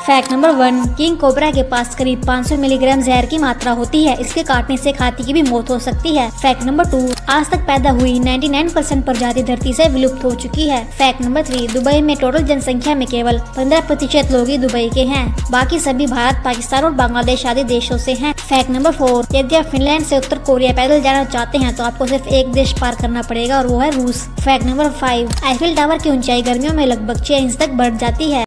Fact number 1, king cobra के पास करीब 500 milligram जहर की मात्रा होती है। इसके काटने से हाथी की भी मौत हो सकती है। फैक्ट नंबर 2, आज तक पैदा हुई 99% प्रजाति धरती से विलुप्त हो चुकी है। फैक्ट नंबर 3, दुबई में टोटल जनसंख्या में केवल 15% लोग ही दुबई के हैं, बाकी सभी भारत, पाकिस्तान और बांग्लादेश आदि देशों से हैं। फैक्ट नंबर 4, यदि आप फिनलैंड से उत्तर कोरिया पैदल जाना चाहते हैं तो आपको सिर्फ एक देश पार करना पड़ेगा और वो है रूस। फैक्ट नंबर 5, आईफिल टावर की ऊंचाई गर्मियों में लगभग 6 इंच तक बढ़ जाती है।